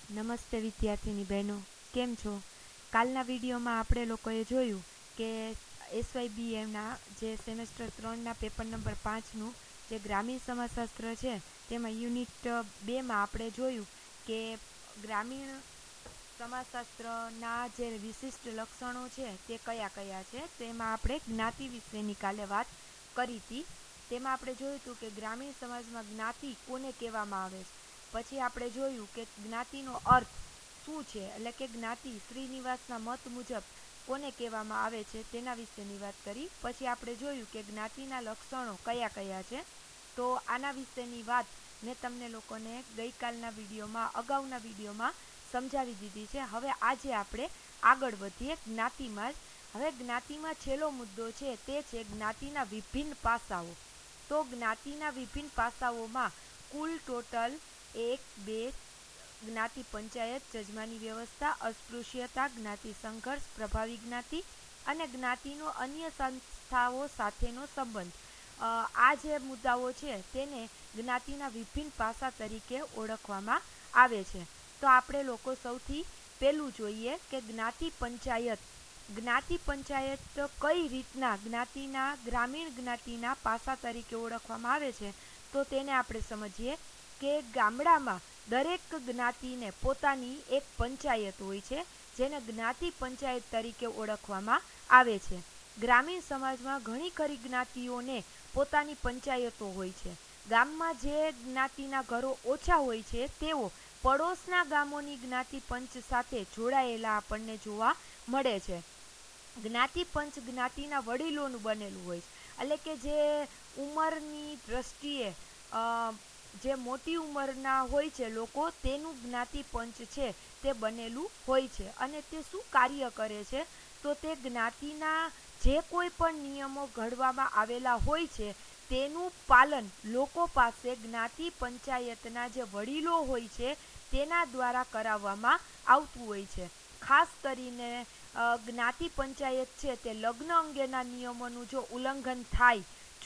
નમસ્તે વિદ્યાર્થીની બહેનો, કેમ છો? કાલના વિડીયોમાં આપણે લોકોએ જોયું કે SYBMના જે સેમેસ્ટર 3ના પેપર નંબર 5નું જે ગ્રામીણ સમાજશાસ્ત્ર છે તેમાં યુનિટ 2માં આપણે જોયું કે ગ્રામીણ સમાજશાસ્ત્રના જે વિશિષ્ટ લક્ષણો છે તે કયા કયા છે. તેમાં આપણે જ્ઞાતિ વિશેની કાલે વાત કરી હતી. તેમાં આપણે જોયું હતું કે ગ્રામીણ સમાજમાં જ્ઞાતિ કોને કહેવામાં આવે છે. પછી આપણે જોયું કે જ્ઞાતિનો અર્થ શું છે, એટલે કે જ્ઞાતિ શ્રીનિવાસના મત મુજબ કોને કહેવામાં આવે છે તેના વિશેની વાત કરી. પછી આપણે જોયું કે જ્ઞાતિના લક્ષણો કયા કયા છે. તો આના વિશેની વાત મેં તમને લોકોને ગઈકાલના વિડીયોમાં, અગાઉના વિડીયોમાં સમજાવી દીધી છે. હવે આજે આપણે આગળ વધીએ જ્ઞાતિમાં જ. હવે જ્ઞાતિમાં છેલ્લો મુદ્દો છે તે છે જ્ઞાતિના વિભિન્ન પાસાઓ. તો જ્ઞાતિના વિભિન્ન પાસાઓમાં કુલ ટોટલ 1, 2 જ્ઞાતિ પંચાયત, જજમાની વ્યવસ્થા, અસ્પૃશ્યતા, જ્ઞાતિ સંઘર્ષ, પ્રભાવી જ્ઞાતિ અને જ્ઞાતિનો અન્ય સંસ્થાઓ સાથેનો સંબંધ. આ જે મુદ્દાઓ છે તેને જ્ઞાતિના વિભિન્ન પાસા તરીકે ઓળખવામાં આવે છે. તો આપણે લોકો સૌથી પહેલું જોઈએ કે જ્ઞાતિ પંચાયત. જ્ઞાતિ પંચાયત કઈ રીતના જ્ઞાતિના, ગ્રામીણ જ્ઞાતિના પાસા તરીકે ઓળખવામાં આવે છે, તો તેને આપણે સમજીએ કે ગામડામાં દરેક જ્ઞાતિને પોતાની એક પંચાયત હોય છે જેને જ્ઞાતિ પંચાયત તરીકે ઓળખવામાં આવે છે. ગ્રામીણ સમાજમાં ઘણી ખરી જ્ઞાતિઓને પોતાની પંચાયતો હોય છે. ગામમાં જે જ્ઞાતિના ઘરો ઓછા હોય છે તેઓ પડોશના ગામોની જ્ઞાતિ પંચ સાથે જોડાયેલા આપણને જોવા મળે છે. જ્ઞાતિ પંચ જ્ઞાતિના વડીલોનું બનેલું હોય છે, એટલે કે જે ઉંમરની દ્રષ્ટિએ જે મોટી ઉંમરના હોય છે લોકો, તેનું જ્ઞાતિ પંચ છે તે બનેલું હોય છે. અને તે શું કાર્ય કરે છે, તો તે જ્ઞાતિના જે કોઈ પણ નિયમો ઘડવામાં આવેલા હોય છે તેનું પાલન લોકો પાસે જ્ઞાતિ પંચાયતના જે વડીલો હોય છે તેના દ્વારા કરાવવામાં આવતું હોય છે. ખાસ કરીને જ્ઞાતિ પંચાયત છે તે લગ્ન અંગેના નિયમોનું જો ઉલ્લંઘન થાય,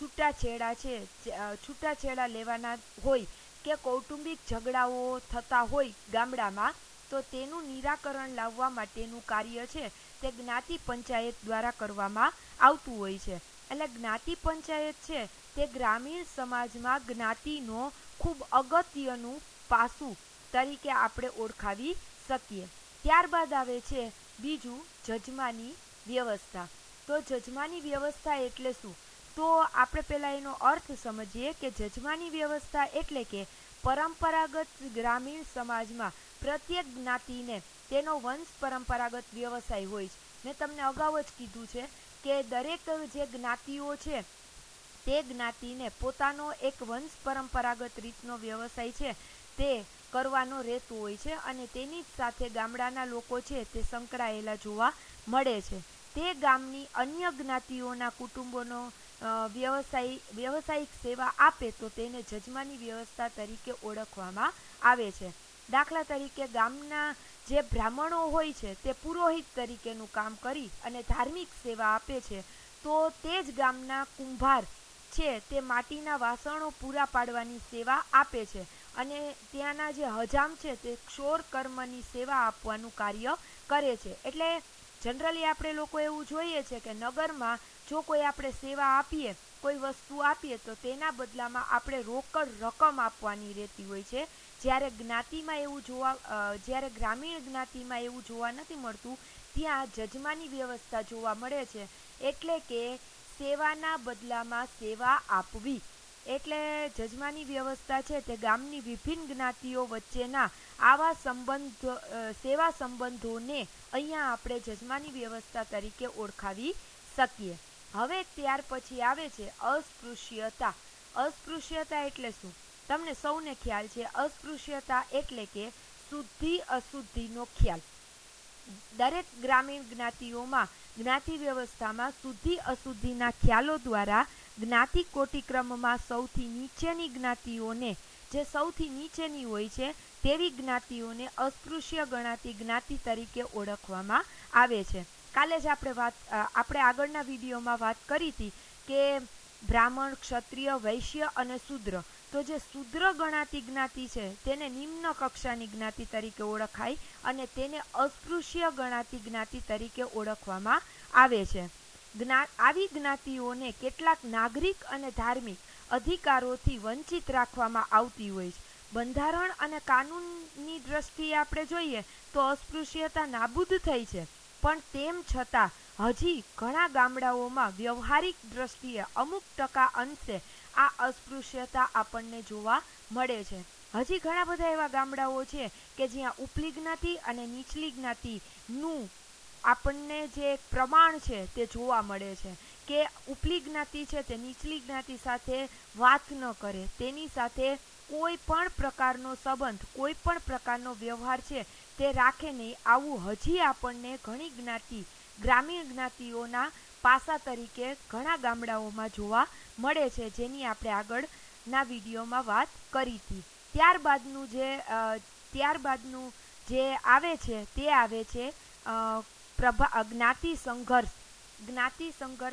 છૂટાછેડા લેવાના હોય કે કૌટુંબિક ઝઘડાઓ થતા હોય ગામડામાં, તો તેનું નિરાકરણ લાવવા માટેનું કાર્ય છે તે જ્ઞાતિ પંચાયત દ્વારા કરવામાં આવતું હોય છે. એટલે જ્ઞાતિ પંચાયત છે તે ગ્રામીણ સમાજમાં જ્ઞાતિનો ખૂબ અગત્યનું પાસું તરીકે આપણે ઓળખાવી શકીએ. ત્યારબાદ આવે છે બીજું, જજમાની વ્યવસ્થા. તો જજમાની વ્યવસ્થા એટલે શું? તો આપણે પહેલાં એનો અર્થ સમજીએ કે જજમાની વ્યવસ્થા એટલે કે પરંપરાગત ગ્રામીણ સમાજમાં પ્રત્યેક જ્ઞાતિને તેનો વંશ પરંપરાગત વ્યવસાય હોય છે. મેં તમને અગાઉ જ કીધું છે કે દરેક જે જ્ઞાતિઓ છે તે જ્ઞાતિને પોતાનો એક વંશ પરંપરાગત રીતનો વ્યવસાય છે તે કરવાનો રહેતો હોય છે અને તેની જ સાથે ગામડાના લોકો છે તે સંકળાયેલા જોવા મળે છે. તે ગામની અન્ય જ્ઞાતિઓના કુટુંબોનો વ્યવસાયિક સેવા આપે તો તેને જજમાની વ્યવસ્થા તરીકે ઓળખવામાં આવે છે. દાખલા તરીકે ગામના જે બ્રાહ્મણો હોય છે તે પુરોહિત તરીકેનું કામ કરી અને ધાર્મિક સેવા આપે છે, તો તે જ ગામના કુંભાર છે તે માટીના વાસણો પૂરા પાડવાની સેવા આપે છે અને ત્યાંના જે હજામ છે તે ક્ષોર કર્મની સેવા આપવાનું કાર્ય કરે છે. એટલે જનરલી આપણે લોકો એવું જોઈએ છે કે નગરમાં જો કોઈ આપણે સેવા આપીએ, કોઈ વસ્તુ આપીએ, તો તેના બદલામાં આપણે રોકડ રકમ આપવાની રહેતી હોય છે. જ્યારે ગ્રામીણ જ્ઞાતિમાં એવું જોવા નથી મળતું, ત્યાં જજમાની વ્યવસ્થા જોવા મળે છે. એટલે કે સેવાના બદલામાં સેવા આપવી. એટલે જજમાની વ્યવસ્થા છે તે ગામની વિભિન્ન જ્ઞાતિઓ વચ્ચેના આવા સેવા સંબંધોને અહીંયા આપણે જજમાની વ્યવસ્થા તરીકે ઓળખાવી શકીએ. હવે ત્યાર પછી આવે છે અસ્પૃશ્યતા. અસ્પૃશ્યતા એટલે શું? તમને સૌને ખ્યાલ છે, અસ્પૃશ્યતા એટલે કે શુદ્ધિ અશુદ્ધિનો ખ્યાલ. દરેક ગ્રામીણ જ્ઞાતિઓમાં જ્ઞાતિ વ્યવસ્થામાં શુદ્ધિ અશુદ્ધિના ખ્યાલો દ્વારા જ્ઞાતિ કોટિક્રમમાં સૌથી નીચેની જ્ઞાતિઓને, જે સૌથી નીચેની હોય છે તેવી જ્ઞાતિઓને અસ્પૃશ્ય ગણાતી જ્ઞાતિ તરીકે ઓળખવામાં આવે છે. કાલે જ આપણે આગળના વિડીયોમાં વાત કરી હતી કે બ્રાહ્મણ, ક્ષત્રિય, વૈશ્ય અને શૂદ્ર, તો જે શુદ્ર ગણાતી જ્ઞાતિ છે તેને નિમ્ન કક્ષાની જ્ઞાતિ તરીકે ઓળખાય અને તેને અસ્પૃશ્ય ગણાતી જ્ઞાતિ તરીકે ઓળખવામાં આવે છે. આવી જ્ઞાતિઓને કેટલાક નાગરિક અને ધાર્મિક અધિકારોથી વંચિત રાખવામાં આવતી હોય છે. બંધારણ અને કાનૂનની દ્રષ્ટિએ આપણે જોઈએ તો અસ્પૃશ્યતા નાબૂદ થઈ છે, પણ તેમ છતાં હજી ઘણા ગામડાઓમાં વ્યવહારિક દ્રષ્ટિએ અમુક ટકા અંશે આ અસ્પૃશ્યતા આપણને જોવા મળે છે. હજી ઘણા બધા એવા ગામડાઓ છે કે જ્યાં ઉપલી જ્ઞાતિ અને નીચલી જ્ઞાતિનું આપણને જે પ્રમાણ છે તે જોવા મળે છે કે ઉપલી જ્ઞાતિ છે તે નીચલી જ્ઞાતિ સાથે વાત ન કરે, તેની સાથે કોઈ પણ પ્રકારનો સંબંધ, કોઈ પણ પ્રકારનો વ્યવહાર છે તે રાખે નહીં. આવું હજી આપણને ઘણી ગ્રામીણ જ્ઞાતિઓના પાસા તરીકે ઘણા ગામડાઓમાં જોવા મળે છે, જેની આપણે આગળના વિડીયોમાં વાત કરી હતી. ત્યારબાદનું જે આવે છે તે આવે છે જ્ઞાતિ સંઘર્ષ. જ્ઞાતિ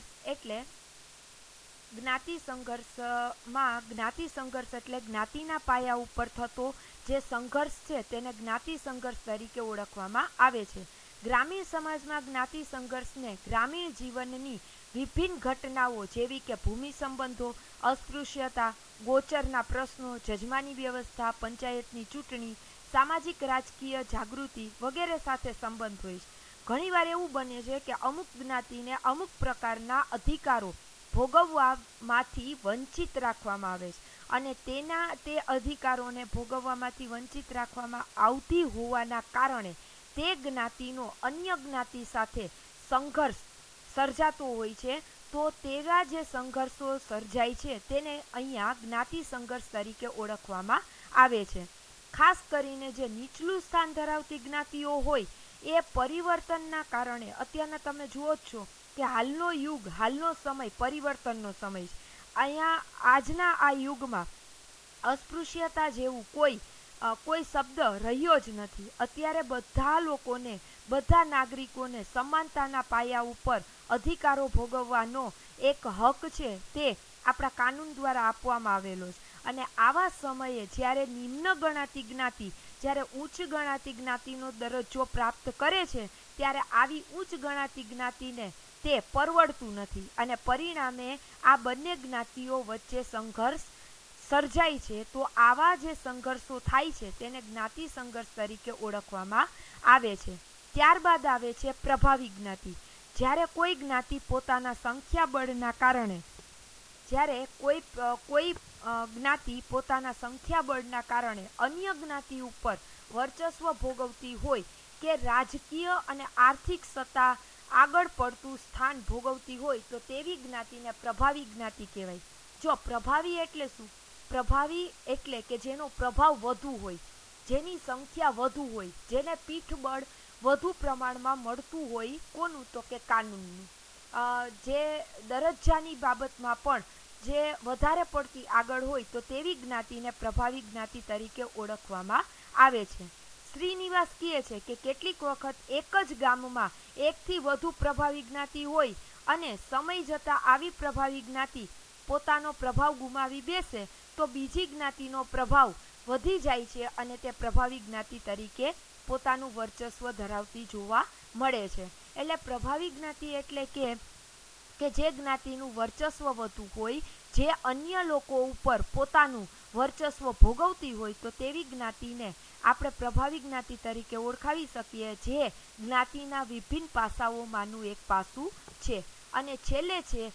સંઘર્ષ એટલે જ્ઞાતિના પાયા ઉપર થતો જે સંઘર્ષ છે તેને જ્ઞાતિ સંઘર્ષ તરીકે ઓળખવામાં આવે છે. ગ્રામીણ સમાજમાં જ્ઞાતિ સંઘર્ષને ગ્રામીણ જીવનની વિભિન્ન ઘટનાઓ જેવી કે ભૂમિ સંબંધો, અસ્પૃશ્યતા, ગોચરના પ્રશ્નો, જજમાની વ્યવસ્થા, પંચાયતની ચૂંટણી, સામાજિક રાજકીય જાગૃતિ વગેરે સાથે સંબંધ હોય છે. ઘણીવાર એવું બને છે કે અમુક જ્ઞાતિને અમુક પ્રકારના અધિકારો ભોગવવામાંથી વંચિત રાખવામાં આવે છે અને તે અધિકારોને ભોગવવામાંથી વંચિત રાખવામાં આવતી હોવાના કારણે તે જ્ઞાતિનો અન્ય જ્ઞાતિ સાથે સંઘર્ષ સર્જાતો હોય છે. તો તેવા જે સંઘર્ષો સર્જાય છે તેને અહીંયા જ્ઞાતિ સંઘર્ષ તરીકે ઓળખવામાં આવે છે. ખાસ કરીને જે નીચલું સ્થાન ધરાવતી જ્ઞાતિઓ હોય એ પરિવર્તનના કારણે, અત્યારના તમે જુઓ જ છો કે હાલનો સમય પરિવર્તનનો સમય છે. અહીંયા આજના આ યુગમાં અસ્પૃશ્યતા જેવું કોઈ શબ્દ રહ્યો જ નથી. અત્યારે બધા લોકોને, બધા નાગરિકોને સમાનતાના પાયા ઉપર અધિકારો ભોગવવાનો એક હક છે તે આપણા કાનૂન દ્વારા આપવામાં આવેલો છે. અને આવા સમયે જ્યારે નિમ્ન ગણાતી જ્ઞાતિ જ્યારે ઉચ્ચ ગણાતી જ્ઞાતિનો દરજ્જો પ્રાપ્ત કરે છે ત્યારે આવી ઉચ્ચ ગણાતી જ્ઞાતિને તે પરવડતું નથી અને પરિણામે આ બંને જ્ઞાતિઓ વચ્ચે સંઘર્ષ સર્જાય છે. તો આવા જે સંઘર્ષો થાય છે તેને જ્ઞાતિ સંઘર્ષ તરીકે ઓળખવામાં આવે છે. ત્યારબાદ આવે છે પ્રભાવી જ્ઞાતિ. જ્યારે કોઈ જ્ઞાતિ પોતાના સંખ્યાબળના કારણે અન્ય જ્ઞાતિ ઉપર વર્ચસ્વ ભોગવતી હોય કે રાજકીય અને આર્થિક સત્તા આગળ પડતું સ્થાન ભોગવતી હોય તો તેવી જ્ઞાતિને પ્રભાવી જ્ઞાતિ કહેવાય. જો પ્રભાવી એટલે શું? પ્રભાવી એટલે કે જેનો પ્રભાવ વધુ હોય, જેની સંખ્યા વધુ હોય, જેને પીઠબળ વધુ પ્રમાણમાં મળતું હોય. કોનું? તો કે કાનૂનનું. જે દરજ્જાની બાબતમાં પણ જે વધારે પડતી આગળ હોય તો તેવી જ્ઞાતિને પ્રભાવી જ્ઞાતિ તરીકે ઓળખવામાં આવે છે. શ્રીનિવાસ કહે છે કે કેટલીક વખત એક જ ગામમાં એકથી વધુ પ્રભાવી જ્ઞાતિ હોય અને સમય જતાં આવી પ્રભાવી જ્ઞાતિ પોતાનો પ્રભાવ ગુમાવી બેસે તો બીજી જ્ઞાતિનો પ્રભાવ વધી જાય છે અને તે પ્રભાવી જ્ઞાતિ તરીકે પોતાનું વર્ચસ્વ ધરાવતી જોવા મળે છે. એટલે પ્રભાવી જ્ઞાતિ એટલે કે જે જ્ઞાતિનું વર્ચસ્વ વધુ હોય, જે અન્ય લોકો ઉપર પોતાનું વર્ચસ્વ ભોગવતી હોય તો તેવી જ્ઞાતિને આપણે પ્રભાવી જ્ઞાતિ તરીકે ઓળખાવી શકીએ, જે જ્ઞાતિના વિભિન્ન પાસાઓમાંનું એક પાસું છે. અને છેલ્લે છે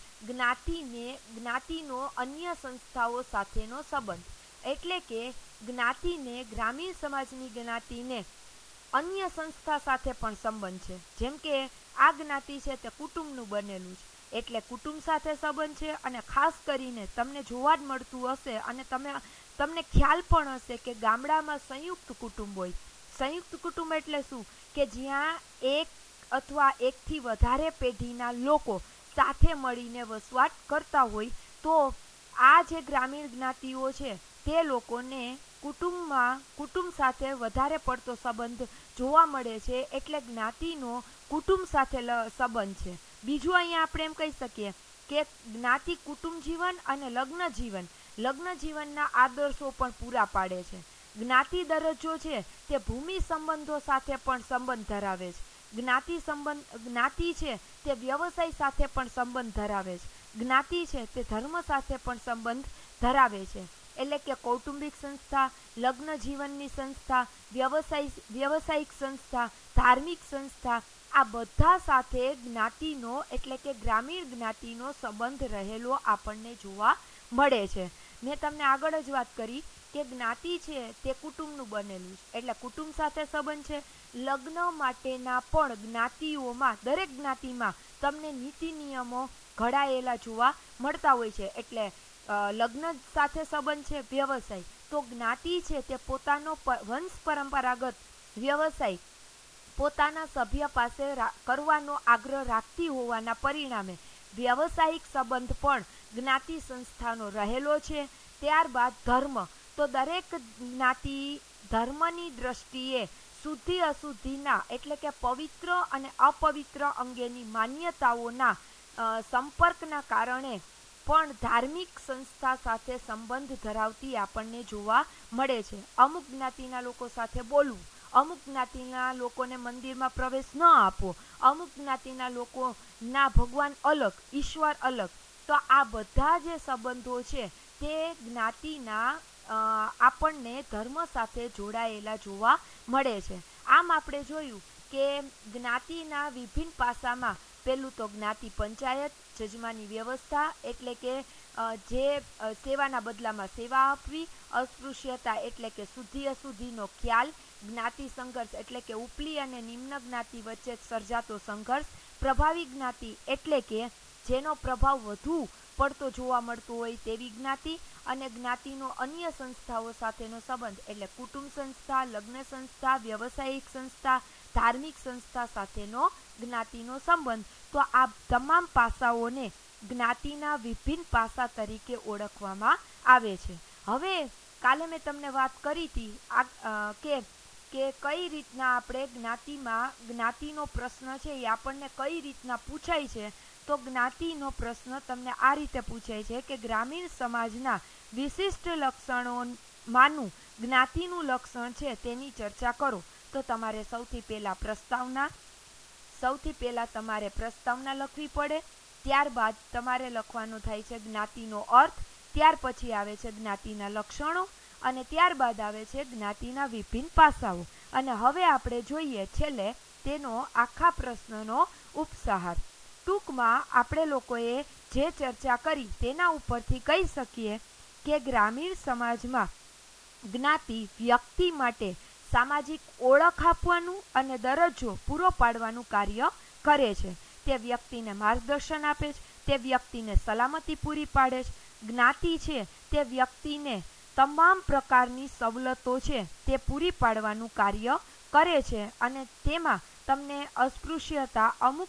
જ્ઞાતિનો અન્ય સંસ્થાઓ સાથેનો સંબંધ. એટલે કે ગ્રામીણ સમાજની જ્ઞાતિને અન્ય સંસ્થા સાથે પણ સંબંધ છે. જેમ કે આ જ્ઞાતિ છે તે કુટુંબનું બનેલું છે, એટલે કુટુંબ સાથે સંબંધ છે. અને ખાસ કરીને તમને જોવા જ મળતું હશે અને તમને ખ્યાલ પણ હશે કે ગામડામાં સંયુક્ત કુટુંબ હોય. સંયુક્ત કુટુંબ એટલે શું? કે જ્યાં એક અથવા એકથી વધારે પેઢીના લોકો સાથે મળીને વસવાટ કરતા હોય. તો આ જે ગ્રામીણ જ્ઞાતિઓ છે તે લોકોને કુટુંબ સાથે વધારે પડતો સંબંધ જોવા મળે છે, એટલે જ્ઞાતિનો કુટુંબ સાથે સંબંધ છે. બીજું અહીંયા આપણે એમ કહી શકીએ કે જ્ઞાતિ કુટુંબ જીવન અને લગ્ન જીવન લગ્ન જીવનના આદર્શો પણ પૂરા પાડે છે. જ્ઞાતિ દરજ્જો છે તે ભૂમિ સંબંધો સાથે પણ સંબંધ ધરાવે છે. જ્ઞાતિ છે તે વ્યવસાય સાથે પણ સંબંધ ધરાવે છે. જ્ઞાતિ છે તે ધર્મ સાથે પણ સંબંધ ધરાવે છે. એટલે કે કૌટુંબિક સંસ્થા, લગ્ન જીવનની સંસ્થા, વ્યવસાયિક સંસ્થા, ધાર્મિક સંસ્થા, આ બધા સાથે જ્ઞાતિનો એટલે કે ગ્રામીણ જ્ઞાતિનો સંબંધ રહેલો આપણને જોવા મળે છે. મેં તમને આગળ જ વાત કરી કે જ્ઞાતિ છે તે કુટુંબનું બનેલું છે, એટલે કુટુંબ સાથે સંબંધ છે. લગ્ન માટેના પણ જ્ઞાતિઓમાં, દરેક જ્ઞાતિમાં તમને નીતિ નિયમો ઘડાયેલા જોવા મળતા હોય છે. એટલે લગ્ન સાથે સંબંધ છે, વ્યવસાય, તો જ્ઞાતિ છે તે પોતાનો વંશ પરંપરાગત વ્યવસાય પોતાના સભ્ય પાસે કરવાનો આગ્રહ રાખતી હોવાના પરિણામે વ્યવસાયિક સંબંધ પણ જ્ઞાતિ સંસ્થાનો રહેલો છે. ત્યારબાદ ધર્મ, તો દરેક જ્ઞાતિ ધર્મની દ્રષ્ટિએ શુદ્ધિ અશુદ્ધિના એટલે કે પવિત્ર અને અપવિત્ર અંગેની માન્યતાઓના સંપર્કના કારણે પણ ધાર્મિક સંસ્થા સાથે સંબંધ ધરાવતી આપણને જોવા મળે છે. અમુક જ્ઞાતિના લોકો સાથે બોલવું, અમુક જ્ઞાતિના લોકોને મંદિરમાં પ્રવેશ ન આપવો, અમુક જ્ઞાતિના લોકોના ભગવાન અલગ, ઈશ્વર અલગ, તો આ બધા જે સંબંધો છે તે જ્ઞાતિના આપણને ધર્મ સાથે જોડાયેલા જોવા મળે છે. આમ આપણે જોયું કે જ્ઞાતિના વિભિન્ન પાસામાં પહેલું તો જ્ઞાતિ પંચાયત, જજમાની વ્યવસ્થા એટલે કે જે સેવાના બદલામાં સેવા આપવી, અસ્પૃશ્યતા એટલે કે શુદ્ધિ અશુદ્ધિનો ખ્યાલ, જ્ઞાતિ સંઘર્ષ એટલે કે ઉપલી અને નિમ્ન જ્ઞાતિ વચ્ચે સર્જાતો સંઘર્ષ, પ્રભાવી જ્ઞાતિ એટલે કે જેનો પ્રભાવ વધુ પડતો જોવા મળતો હોય તેવી જ્ઞાતિ, અને જ્ઞાતિનો અન્ય સંસ્થાઓ સાથેનો સંબંધ એટલે કુટુંબ સંસ્થા, લગ્ન સંસ્થા, વ્યવસાયિક સંસ્થા, ધાર્મિક સંસ્થા સાથેનો જ્ઞાતિનો સંબંધ. તો આ તમામ પાસાઓને જ્ઞાતિના વિભિન્ન પાસા તરીકે ઓળખવામાં આવે છે. હવે કાલે મેં તમને વાત કરી હતી કે કઈ રીતના આપણે જ્ઞાતિનો પ્રશ્ન છે એ આપણને કઈ રીતના પૂછાય છે. તો જ્ઞાતિનો પ્રશ્ન તમને આ રીતે પૂછાય છે કે ગ્રામીણ સમાજના વિશિષ્ટ લક્ષણોમાંનું જ્ઞાતિનું લક્ષણ છે તેની ચર્ચા કરો. તો તમારે સૌથી પહેલા તમારે પ્રસ્તાવના લખવી પડે. ત્યારબાદ તમારે લખવાનો થાય છે જ્ઞાતિનો અર્થ, ત્યાર પછી આવે છે જ્ઞાતિના લક્ષણો, અને ત્યારબાદ આવે છે જ્ઞાતિના વિભિન્ન પાસાઓ. અને હવે આપણે જોઈએ છેલ્લે તેનો આખા પ્રશ્નનો ઉપસંહાર. ટૂંકમાં આપણે લોકોએ જે ચર્ચા કરી તેના ઉપરથી કહી શકીએ કે ગ્રામીણ સમાજમાં જ્ઞાતિ વ્યક્તિ માટે સામાજિક ઓળખ આપવાનું અને દરજ્જો પૂરો પાડવાનું કાર્ય કરે છે. તે વ્યક્તિને માર્ગદર્શન આપે છે, તે વ્યક્તિને સલામતી પૂરી પાડે છે. જ્ઞાતિ છે તે વ્યક્તિને તમામ પ્રકારની સવલતો છે તે પૂરી પાડવાનું કાર્ય કરે છે, અને તેમાં તમને અસ્પૃશ્યતા અમુક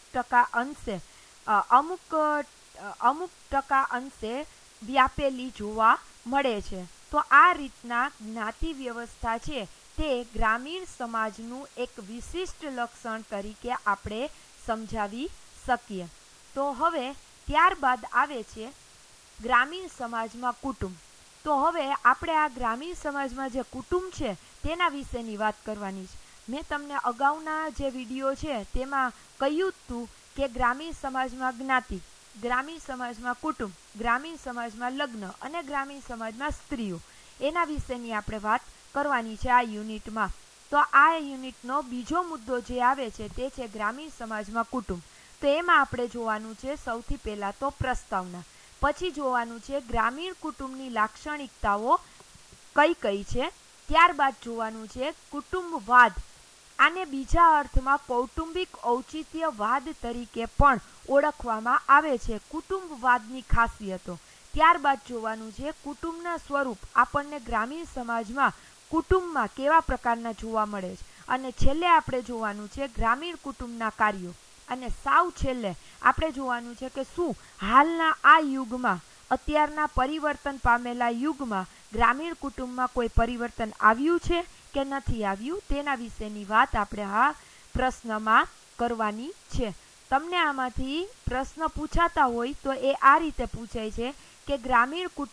ટકા અંશે વ્યાપેલી જોવા મળે છે. તો આ રીતના જ્ઞાતિ વ્યવસ્થા છે તે ગ્રામીણ સમાજનું એક વિશિષ્ટ લક્ષણ તરીકે આપણે સમજાવી શકીએ. તો હવે ત્યારબાદ આવે છે ગ્રામીણ સમાજમાં કુટુંબ. તો હવે આપણે આ ગ્રામીણ સમાજમાં જે કુટુંબ છે તેના વિશેની વાત કરવાની છે. મેં તમને અગાઉના જે વિડીયો છે તેમાં કહ્યું હતું કે ગ્રામીણ સમાજમાં જ્ઞાતિ, ગ્રામીણ સમાજમાં કુટુંબ, ગ્રામીણ સમાજમાં લગ્ન અને ગ્રામીણ સમાજમાં સ્ત્રીઓ, એના વિશેની આપણે વાત કરવાની છે આ યુનિટમાં. તો આ યુનિટનો બીજો મુદ્દો જે આવે છે તે છે ગ્રામીણ સમાજમાં કુટુંબ. તો એમાં આપણે જોવાનું છે સૌથી પહેલા તો પ્રસ્તાવના, પછી જોવાનું છે ગ્રામીણ કુટુંબની લાક્ષણિકતાઓ કઈ કઈ છે, ત્યારબાદ જોવાનું છે કુટુંબવાદ. આને બીજા અર્થમાં કૌટુંબિક ઔચિત્યવાદ તરીકે પણ ઓળખવામાં આવે છે, કુટુંબવાદની ખાસિયતો. ત્યારબાદ જોવાનું છે કુટુંબના સ્વરૂપ, આપણને ગ્રામીણ સમાજમાં કુટુંબમાં કેવા પ્રકારના જોવા મળે છે, અને છેલ્લે આપણે જોવાનું છે ગ્રામીણ કુટુંબના કાર્યો, અને સાવ છેલ્લે આપણે જોવાનું છે કે શું હાલના આ યુગમાં, અત્યારના પરિવર્તન પામેલા યુગમાં ગ્રામીણ કુટુંબમાં કોઈ પરિવર્તન આવ્યું છે કે નથી આવ્યું, તેના વિશેની વાત આપણે આ પ્રશ્નમાં કરવાની છે. તમને આમાંથી પ્રશ્ન પૂછાતા હોય તો એ આ રીતે પૂછાય છે કે ગ્રામીણ કુટુંબ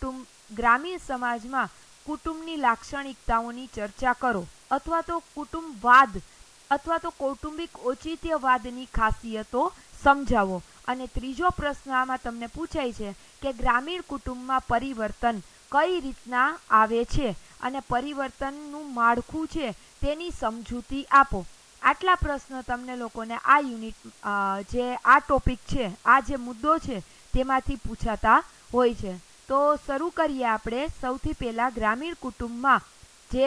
ગ્રામીણ સમાજમાં કુટુંબની લાક્ષણિકતાઓની ચર્ચા કરો અથવા તો કુટુંબવાદ અથવા તો કૌટુંબિક ઔચિત્યવાદની ખાસિયતો સમજાવો. અને ત્રીજો પ્રશ્ન આમાં તમને પૂછાય છે કે ગ્રામીણ કુટુંબમાં પરિવર્તન કઈ રીતના આવે છે અને પરિવર્તનનું માળખું છે તેની સમજૂતી આપો. આટલા પ્રશ્નો તમને લોકોને આ યુનિટ જે આ ટોપિક છે, આ જે મુદ્દો છે તેમાંથી પૂછાતા હોય છે. તો શરૂ કરીએ આપણે. સૌથી પહેલા ગ્રામીણ કુટુંબમાં જે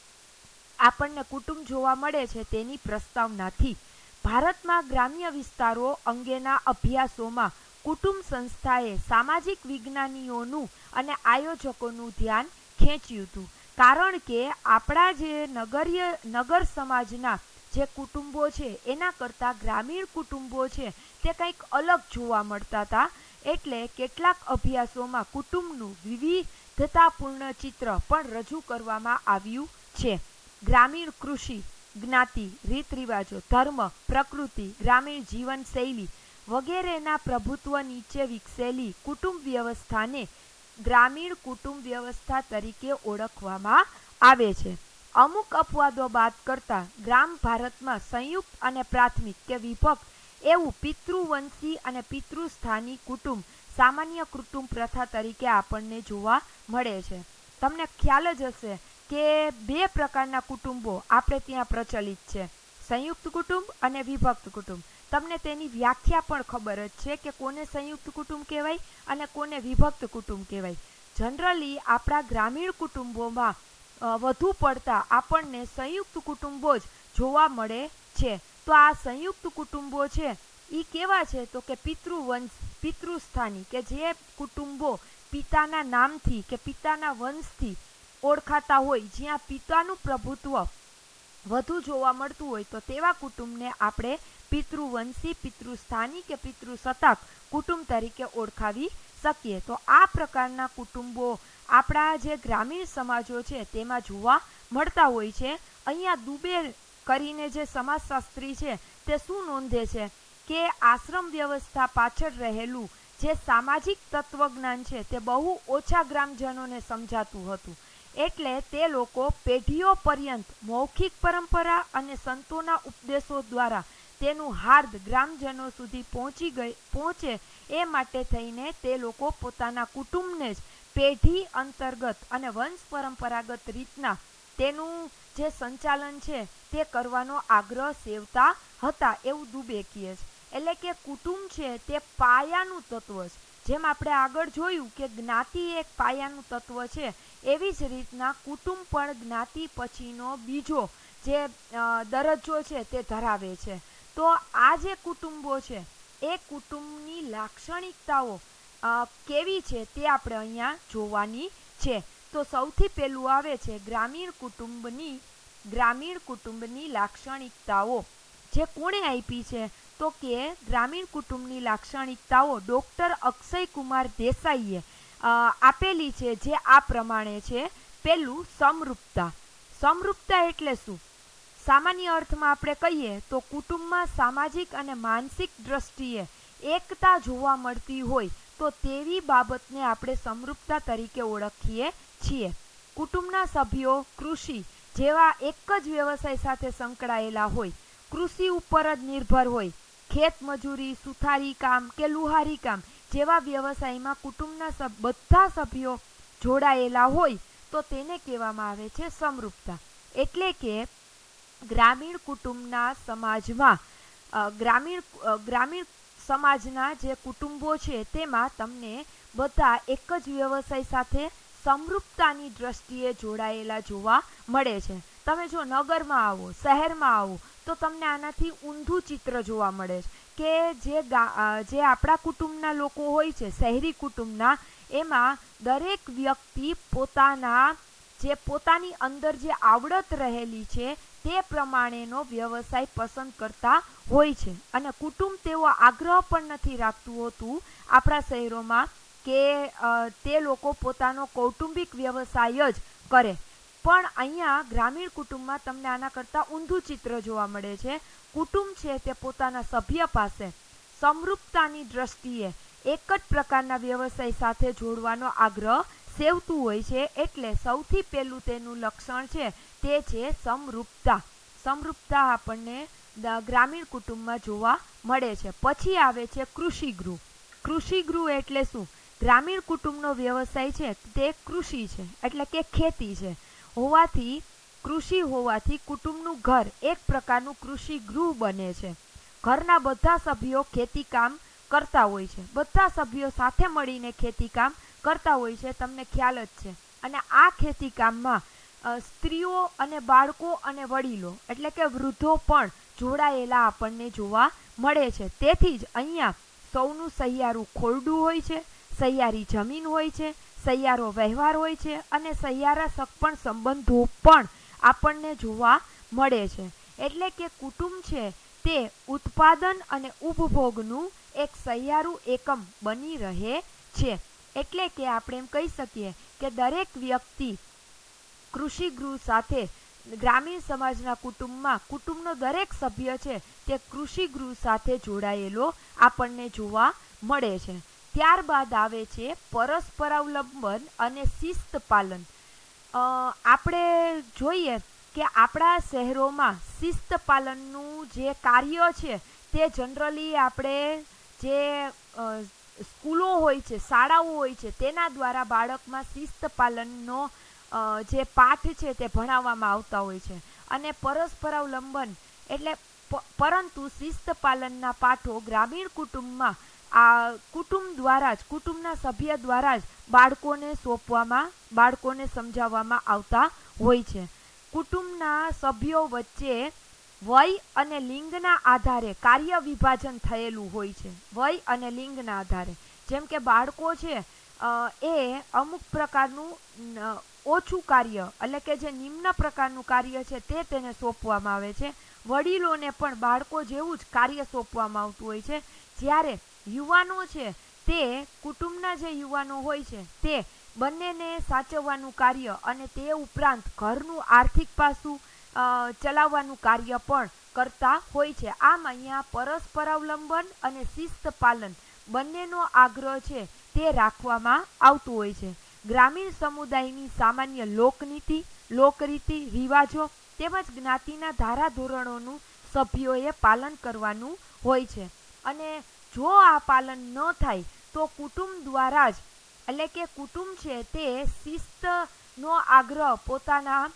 આપણને કુટુંબ જોવા મળે છે તેની પ્રસ્તાવનાથી. ભારતમાં ગ્રામ્ય વિસ્તારો અંગેના અભ્યાસોમાં કુટુંબ સંસ્થાએ સામાજિક વિજ્ઞાનીઓનું અને આયોજકોનું ધ્યાન ખેંચ્યું હતું. કારણ કે આપણા જે નગર સમાજના જે કુટુંબો છે એના કરતાં ગ્રામીણ કુટુંબો છે તે કંઈક અલગ જોવા મળતા હતા. એટલે કેટલાક અભ્યાસોમાં કુટુંબનું વિવિધતાપૂર્ણ ચિત્ર પણ રજૂ કરવામાં આવ્યું છે. ગ્રામીણ કૃષિ, જ્ઞાતિ, રીત રિવાજો, ધર્મ, પ્રકૃતિ, ગ્રામીણ જીવનશૈલી વગેરેના પ્રભુત્વ નીચે વિકસેલી કુટુંબ વ્યવસ્થાને ગ્રામીણ કુટુંબ વ્યવસ્થા તરીકે ઓળખવામાં આવે છે. અમુક અપવાદો બાદ કરતા ગ્રામ ભારતમાં સંયુક્ત અને પ્રાથમિક કે વિભક્ત એવું પિતૃવંશી અને પિતૃસ્થાની કુટુંબ સામાન્ય કુટુંબ પ્રથા તરીકે આપણને જોવા મળે છે. તમને ખ્યાલ જ હશે કે બે પ્રકારના કુટુંબો આપણે ત્યાં પ્રચલિત છે, સંયુક્ત કુટુંબ અને વિભક્ત કુટુંબ. તમને તેની વ્યાખ્યા પણ ખબર જ છે કે કોને સંયુક્ત કુટુંબ કહેવાય અને કોને વિભક્ત કુટુંબ કહેવાય. જનરલી આપણા ગ્રામીણ કુટુંબોમાં વધુ પડતા આપણને સંયુક્ત કુટુંબો જ જોવા મળે છે. તો આ સંયુક્ત કુટુંબો છે એ કેવા છે? તો કે પિતૃસ્થાની, કે જે કુટુંબો પિતાના નામથી કે પિતાના વંશથી ઓળખાતા હોય, જ્યાં પિતાનું પ્રભુત્વ વધુ જોવા મળતું હોય, તો તેવા કુટુંબને આપણે પિતૃવંશી, પિતૃસ્થાની કે પિતૃસત્તાક કુટુંબ તરીકે ઓળખાવી શકીએ. તો આ પ્રકારના કુટુંબો આપણા જે ગ્રામીણ સમાજો છે તેમાં જોવા મળતા હોય છે. અહીંયા દુબે કરીને જે સમાજશાસ્ત્રી છે તે શું નોંધે છે કે આશ્રમ વ્યવસ્થા પાછળ રહેલું જે સામાજિક તત્વજ્ઞાન છે તે બહુ ઓછા ગ્રામજનોને સમજાતું હતું. એટલે તે લોકો પેઢીઓ પર્યંત મૌખિક પરંપરા અને સંતોના ઉપદેશો દ્વારા તેનું હાર્દ ગ્રામજનો સુધી પહોંચે એ માટે થઈને તે લોકો પોતાના કુટુંબને જ પેઢી અંતર્ગત અને વંશ પરંપરાગત રીતના તેનું જે સંચાલન છે તે કરવાનો આગ્રહ સેવતા હતા, એવું દુબે કહે છે. એટલે કે કુટુંબ છે તે પાયાનું તત્વ છે. જેમ આપણે આગળ જોયું કે જ્ઞાતિ એક પાયાનું તત્વ છે, એવી જ રીતના કુટુંબ પણ જ્ઞાતિ પછીનો બીજો જે દરજ્જો છે તે ધરાવે છે. તો આ જે કુટુંબો છે એ કુટુંબની લાક્ષણિકતાઓ કેવી છે તે આપણે અહીંયા જોવાની છે. તો સૌથી પહેલું આવે છે ગ્રામીણ કુટુંબની લાક્ષણિકતાઓ. જે કોણે આપી છે? તો કે ગ્રામીણ કુટુંબની લાક્ષણિકતાઓ ડૉક્ટર અક્ષય કુમાર દેસાઈએ આપેલી છે, જે આ પ્રમાણે છે. પહેલું, સમરૂપતા. સમરૂપતા એટલે શું? સામાન્ય અર્થમાં આપણે કહીએ તો કુટુંબમાં સામાજિક અને માનસિક દ્રષ્ટિએ એકતા જોવા મળતી હોય તો તેવી બાબતને આપણે સમરૂપતા તરીકે ઓળખીએ છીએ. કુટુંબના સભ્યો કૃષિ જેવા એક જ વ્યવસાય સાથે સંકળાયેલા હોય, કૃષિ ઉપર જ નિર્ભર હોય, ખેત મજૂરી, સુથારી કામ કે લુહારી કામ જેવા વ્યવસાયમાં કુટુંબના બધા સભ્યો જોડાયેલા હોય તો તેને કહેવામાં આવે છે સમરૂપતા. એટલે કે ગ્રામીણ કુટુંબના સમાજમાં ગ્રામીણ સમાજના જે કુટુંબો છે તેમાં તમને બધા એક જ વ્યવસાય સાથે સમરૂપતાની દ્રષ્ટિએ જોડાયેલા જોવા મળે છે. તમે જો નગરમાં આવો, શહેરમાં આવો તો તમને આનાથી ઊંધું ચિત્ર જોવા મળે છે કે જે આપણા કુટુંબના લોકો હોય છે, શહેરી કુટુંબના, એમાં દરેક વ્યક્તિ પોતાની અંદર જે આવડત રહેલી છે તે પ્રમાણેનો વ્યવસાય પસંદ કરતા હોય છે. અને કુટુંબ તેવો આગ્રહ પણ નથી રાખતું હોતું આપણા શહેરોમાં કે તે લોકો પોતાનો કૌટુંબિક વ્યવસાય જ કરે. પણ અહીંયા ગ્રામીણ કુટુંબમાં તમને આના કરતાં ઊંધું ચિત્ર જોવા મળે છે. કુટુંબ છે તે પોતાના સભ્ય પાસે સમરૂપતાની દ્રષ્ટિએ એક જ પ્રકારના વ્યવસાય સાથે જોડવાનો આગ્રહ સેવતું હોય છે. એટલે સૌથી પહેલું તેનું લક્ષણ છે તે છે સમરૂપતા. સમરૂપતા આપણને ગ્રામીણ કુટુંબમાં જોવા મળે છે. પછી આવે છે કૃષિગૃહ. કૃષિગૃહ એટલે શું? ગ્રામીણ કુટુંબનો વ્યવસાય છે તે કૃષિ છે, એટલે કે ખેતી છે હોવાથી, કૃષિ હોવાથી કુટુંબનું ઘર એક પ્રકારનું કૃષિગૃહ બને છે. ઘરના બધા સભ્યો ખેતી કામ કરતા હોય છે. બધા સભ્યો સાથે મળીને ખેતી કામ કરતા હોય છે, તમને ખ્યાલ જ છે. અને આ ખેતી કામમાં સ્ત્રીઓ અને બાળકો અને વડીલો એટલે કે વૃદ્ધો પણ જોડાયેલા આપણને જોવા મળે છે. તેથી જ અહીંયા સૌનું સહિયારું ખોરડું હોય છે, સહિયારી જમીન હોય છે, સહિયારો વ્યવહાર હોય છે અને સહિયારા સગપણ સંબંધો પણ આપણને જોવા મળે છે. એટલે કે કુટુંબ છે તે ઉત્પાદન અને ઉપભોગનું એક સહિયારું એકમ બની રહે છે. એટલે કે આપણે એમ કહી શકીએ કે દરેક વ્યક્તિ કૃષિગૃહ સાથે, ગ્રામીણ સમાજના કુટુંબમાં કુટુંબનો દરેક સભ્ય છે તે કૃષિગૃહ સાથે જોડાયેલો આપણને જોવા મળે છે. ત્યારબાદ આવે છે પરસ્પરાવલંબન અને શિસ્ત પાલન. આપણે જોઈએ કે આપણા શહેરોમાં શિસ્ત પાલનનું જે કાર્ય છે તે જનરલી આપણે જે સ્કૂલો હોય છે, શાળાઓ હોય છે, તેના દ્વારા બાળકમાં શિસ્ત પાલનનો જે પાઠ છે તે ભણાવવામાં આવતા હોય છે. અને પરસ્પરાવલંબન એટલે પરંતુ શિસ્ત પાલનના પાઠો ગ્રામીણ કુટુંબમાં આ કુટુંબ દ્વારા જ, કુટુંબના સભ્ય દ્વારા જ બાળકોને સમજાવવામાં આવતા હોય છે. કુટુંબના સભ્યો વચ્ચે વય અને લિંગના આધારે કાર્ય વિભાજન થયેલું હોય છે. વય અને લિંગના આધારે, જેમ કે બાળકો છે એ અમુક પ્રકારનું ઓછું કાર્ય એટલે કે જે નિમ્ન પ્રકારનું કાર્ય છે તે તેને સોંપવામાં આવે છે. વડીલોને પણ બાળકો જેવું જ કાર્ય સોંપવામાં આવતું હોય છે. જ્યારે યુવાનો છે તે કુટુંબના જે યુવાનો હોય છે તે બંનેને સાચવવાનું કાર્ય અને તે ઉપરાંત ઘરનું આર્થિક પાસું ચલાવવાનું કાર્ય પણ કરતા હોય છે. આમ અહીંયા પરસ્પરાવલંબન અને શિસ્ત પાલન બંનેનો આગ્રહ છે તે રાખવામાં આવતું હોય છે. ગ્રામીણ સમુદાયની સામાન્ય લોકનીતિ, લોકરીતિ, રિવાજો તેમજ જ્ઞાતિના ધારાધોરણોનું સભ્યોએ પાલન કરવાનું હોય છે. અને જો આ પાલન ન થાય તો કુટુંબ દ્વારા જ, એટલે કે કુટુંબ છે તે શિસ્તનો આગ્રહ પોતાના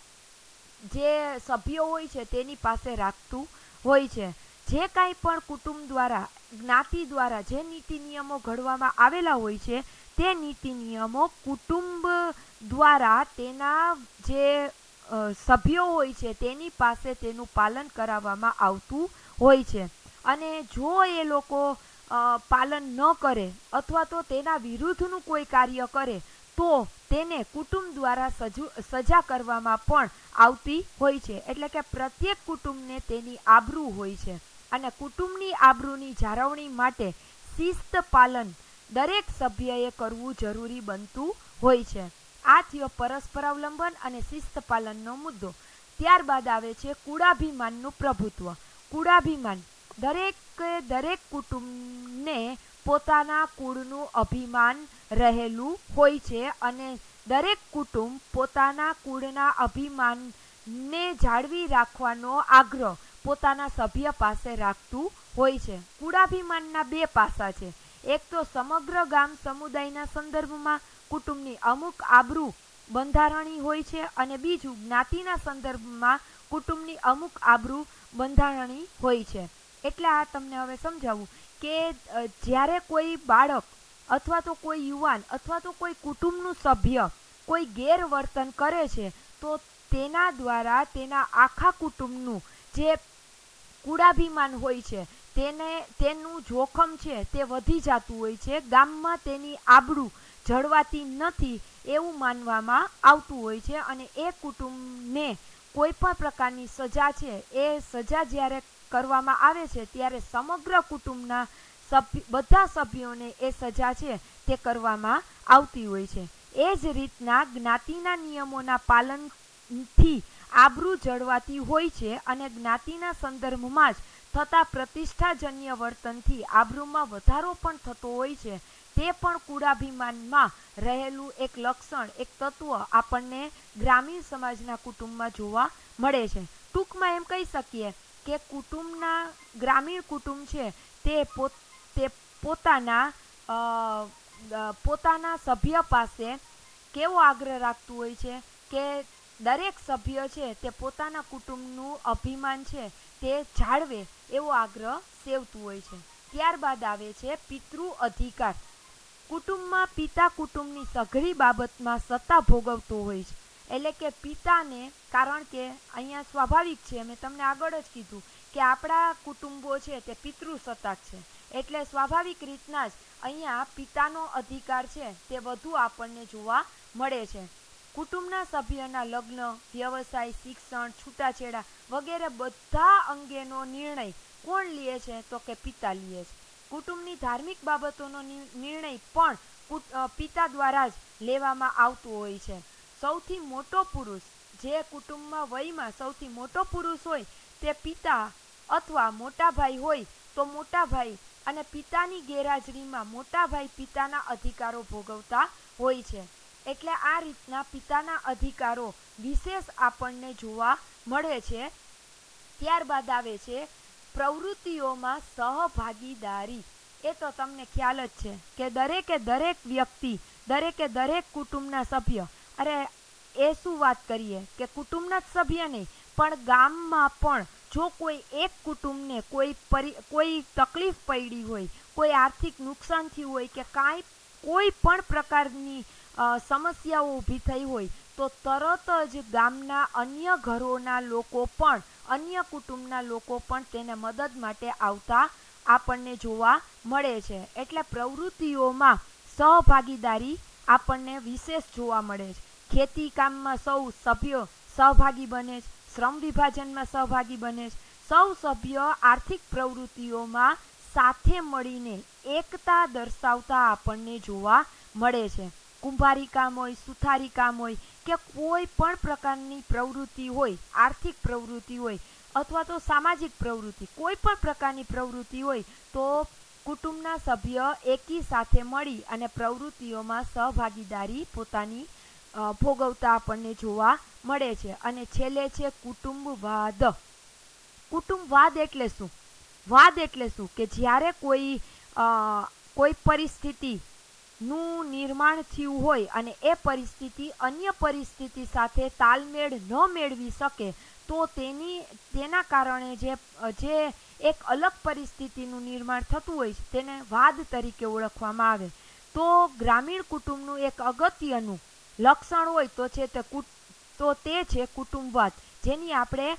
જે સભ્યો હોય છે તેની પાસે રાખતું હોય છે. જે કાંઈ પણ કુટુંબ દ્વારા, જ્ઞાતિ દ્વારા જે નીતિ નિયમો ઘડવામાં આવેલા હોય છે તે નીતિ નિયમો કુટુંબ દ્વારા તેના જે સભ્યો હોય છે તેની પાસે તેનું પાલન કરાવવામાં આવતું હોય છે. અને જો એ લોકો પાલન ન કરે અથવા તો તેના વિરુદ્ધનું કોઈ કાર્ય કરે તો તેને કુટુંબ દ્વારા સજા કરવામાં પણ આવતી હોય છે. એટલે કે પ્રત્યેક કુટુંબને તેની આબરૂ હોય છે અને કુટુંબની આબરૂની જાળવણી માટે શિસ્ત પાલન દરેક સભ્યએ કરવું જરૂરી બનતું હોય છે. આ થયો પરસ્પરાવલંબન અને શિસ્ત પાલનનો મુદ્દો. ત્યારબાદ આવે છે કુળાભિમાનનું પ્રભુત્વ. કુળાભિમાન દરેક કુટુંબને પોતાના કુળનું અભિમાન રહેલું હોય છે અને દરેક કુટુંબ પોતાના કુળના અભિમાનને જાળવી રાખવાનો આગ્રહ પોતાના સભ્ય પાસે રાખતું હોય છે. કુળાભિમાનના બે પાસા છે. એક તો સમગ્ર ગામ સમુદાયના સંદર્ભમાં કુટુંબની અમુક આબરૂ બંધારણી હોય છે અને બીજું જ્ઞાતિના સંદર્ભમાં કુટુંબની અમુક આબરૂ બંધારણી હોય છે. એટલે આ તમને હવે સમજાવું કે જ્યારે કોઈ બાળક અથવા તો કોઈ યુવાન અથવા તો કોઈ કુટુંબનું સભ્ય કોઈ ગેરવર્તન કરે છે તો તેના દ્વારા તેના આખા કુટુંબનું જે કુળાભિમાન હોય છે તેનું જોખમ છે તે વધી જતું હોય છે. ગામમાં તેની આબરૂ જળવાતી નથી એવું માનવામાં આવતું હોય છે અને એ કુટુંબને કોઈ પણ પ્રકારની સજા છે એ સજા જ્યારે કરવામાં આવે છે ત્યારે સમગ્ર કુટુંબના બધા સભ્યોને એ સજા છે તે કરવામાં આવતી હોય છે. એ જ રીતના જ્ઞાતિના નિયમોના પાલનથી આબરૂ જળવાતી હોય છે અને જ્ઞાતિના સંદર્ભમાં જ થતા પ્રતિષ્ઠાજન્ય વર્તનથી આબરૂમાં વધારો પણ થતો હોય છે. તે પણ કુળાભિમાનમાં રહેલું એક લક્ષણ, એક તત્વ આપણને ગ્રામીણ સમાજના કુટુંબમાં જોવા મળે છે. ટૂંકમાં એમ કહી શકીએ કે ગ્રામીણ કુટુંબ છે તે પોતાના સભ્ય પાસે કેવો આગ્રહ રાખતું હોય છે કે દરેક સભ્ય છે તે પોતાના કુટુંબનું અભિમાન છે તે જાળવે એવો આગ્રહ સેવતું હોય છે. ત્યારબાદ આવે છે પિતૃ અધિકાર. કુટુંબમાં પિતા કુટુંબની સઘળી બાબતમાં સત્તા ભોગવતો હોય છે. એટલે કે પિતાને, કારણ કે અહીંયા સ્વાભાવિક છે, મેં તમને આગળ જ કીધું કે આપણા કુટુંબો છે તે પિતૃસત્તાક છે, એટલે સ્વાભાવિક રીતના જ અહીંયા પિતાનો અધિકાર છે તે વધુ આપણને જોવા મળે છે. કુટુંબના સભ્યના લગ્ન, વ્યવસાય, શિક્ષણ, છૂટાછેડા વગેરે બધા અંગેનો નિર્ણય કોણ લે છે? તો કે પિતા લે છે. કુટુંબની ધાર્મિક બાબતોનો નિર્ણય પણ પિતા દ્વારા જ લેવામાં આવતો હોય છે. સૌથી મોટો પુરુષ, જે કુટુંબમાં વયમાં સૌથી મોટો પુરુષ હોય તે પિતા અથવા મોટા ભાઈ હોય તો મોટા ભાઈ, અને પિતાની ગેરહાજરીમાં મોટા ભાઈ પિતાના અધિકારો ભોગવતા હોય છે. એટલે આ રીતના પિતાના અધિકારો વિશેષ આપણને જોવા મળે છે. ત્યારબાદ આવે છે પ્રવૃત્તિઓમાં સહભાગીદારી. એ તો તમને ખ્યાલ જ છે કે દરેક વ્યક્તિ, દરેક કુટુંબના સભ્ય, એ શું વાત કરીએ કે કુટુંબના જ સભ્ય નહીં પણ ગામમાં પણ જો કોઈ એક કુટુંબને કોઈ તકલીફ પડી હોય, કોઈ આર્થિક નુકસાન થયું હોય કે કોઈ પણ પ્રકારની સમસ્યાઓ ઊભી થઈ હોય તો તરત જ ગામના અન્ય ઘરોના લોકો પણ, અન્ય કુટુંબના લોકો પણ તેને મદદ માટે આવતા આપણને જોવા મળે છે. એટલે પ્રવૃત્તિઓમાં સહભાગીદારી આપણને વિશેષ જોવા મળે છે. ખેતી કામમાં સૌ સભ્યો સહભાગી બને છે, શ્રમ વિભાજનમાં સહભાગી બને છે. સૌ સભ્યો આર્થિક પ્રવૃત્તિઓમાં સાથે મળીને એકતા દર્શાવતા આપણને જોવા મળે છે. કુંભારી કામ હોય, સુથારી કામ હોય કે કોઈ પણ પ્રકારની પ્રવૃત્તિ હોય, આર્થિક પ્રવૃત્તિ હોય અથવા તો સામાજિક પ્રવૃત્તિ, કોઈ પણ પ્રકારની પ્રવૃત્તિ હોય તો કુટુંબના સભ્ય એકી સાથે મળી અને પ્રવૃત્તિઓમાં સહભાગીદારી પોતાની ભોગવતા આપણને જોવા મળે છે. અને છેલ્લે છે કુટુંબવાદ. કુટુંબવાદ એટલે શું? વાદ એટલે શું કે જ્યારે કોઈ પરિસ્થિતિનું નિર્માણ થયું હોય અને એ પરિસ્થિતિ અન્ય પરિસ્થિતિ સાથે તાલમેળ ન મેળવી શકે તો તેના કારણે જે એક અલગ પરિસ્થિતિનું નિર્માણ થતું હોય છે તેને વાદ તરીકે ઓળખવામાં આવે. તો ગ્રામીણ કુટુંબનું એક અગત્યનું લક્ષણ હોય તો તે છે કુટુંબવાદ, જેની આપણે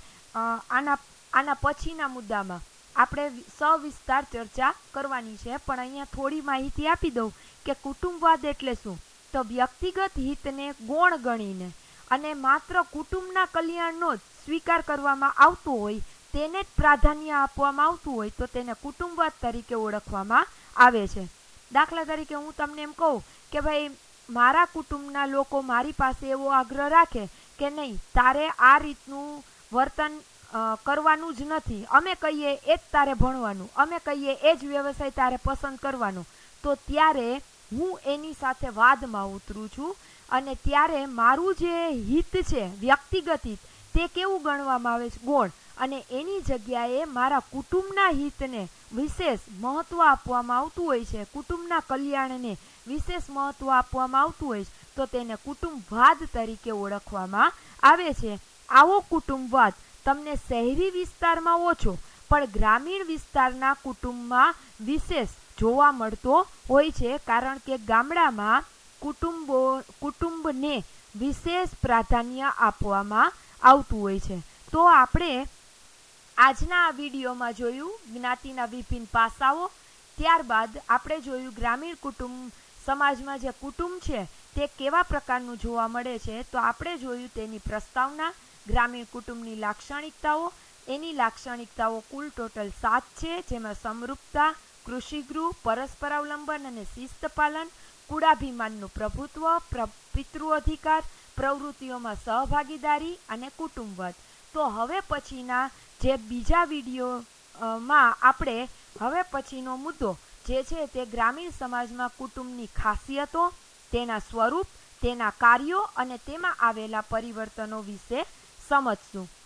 આના પછીના મુદ્દામાં આપણે સવિસ્તાર ચર્ચા કરવાની છે. પણ અહીંયા થોડી માહિતી આપી દઉં કે કુટુંબવાદ એટલે શું. તો વ્યક્તિગત હિતને ગૌણ ગણીને અને માત્ર કુટુંબના કલ્યાણનો જ સ્વીકાર કરવામાં આવતો હોય, તેને જ પ્રાધાન્ય આપવામાં આવતું હોય તો તેને કુટુંબવાદ તરીકે ઓળખવામાં આવે છે. દાખલા તરીકે હું તમને એમ કહું કે ભાઈ મારા કુટુંબના લોકો મારી પાસે એવો આગ્રહ રાખે કે નહીં, તારે આ રીતનું વર્તન કરવાનું જ નથી, અમે કહીએ એ જ તારે ભણવાનું, અમે કહીએ એ જ વ્યવસાય તારે પસંદ કરવાનો, તો ત્યારે હું એની સાથે વાદમાં ઉતરું છું અને ત્યારે મારું જે હિત છે, વ્યક્તિગત હિત, તે કેવું ગણવામાં આવે છે? ગૌણ. અને એની જગ્યાએ મારા કુટુંબના હિતને વિશેષ મહત્વ આપવામાં આવતું હોય છે, કુટુંબના કલ્યાણને વિશેષ મહત્વ આપવામાં આવતું હોય છે, તો તેને કુટુંબવાદ તરીકે ઓળખવામાં આવે છે. આવો કુટુંબવાદ તમને શહેરી વિસ્તારમાં ઓછો પણ ગ્રામીણ વિસ્તારના કુટુંબમાં વિશેષ જોવા મળતો હોય છે, કારણ કે ગામડામાં કુટુંબને વિશેષ પ્રાધાન્ય આપવામાં આવતું હોય છે. તો આપણે આજના આ વિડીયોમાં જોયું જ્ઞાતિના વિભિન્ન પાસાઓ. ત્યારબાદ આપણે જોયું ગ્રામીણ કુટુંબ સમાજમાં જે કુટુંબ છે તે કેવા પ્રકારનું જોવા મળે છે. તો આપણે જોયું તેની પ્રસ્તાવના, ગ્રામીણ કુટુંબની લાક્ષણિકતાઓ. એની લાક્ષણિકતાઓ કુલ ટોટલ 7 છે, જેમાં સમરૂપતા, કૃષિગૃહ, પરસ્પર અવલંબન અને શિસ્ત પાલન, કુળાભિમાનનું પ્રભુત્વ, પિતૃ અધિકાર, પ્રવૃત્તિઓમાં સહભાગીદારી અને કુટુંબવાદ. તો હવે પછીના જે બીજા વિડીયોમાં આપણે હવે પછીનો મુદ્દો જે છે તે ગ્રામીણ સમાજમાં કુટુંબની ખાસિયતો, તેના સ્વરૂપ, તેના કાર્યો અને તેમાં આવેલા પરિવર્તનો વિશે સમજશું.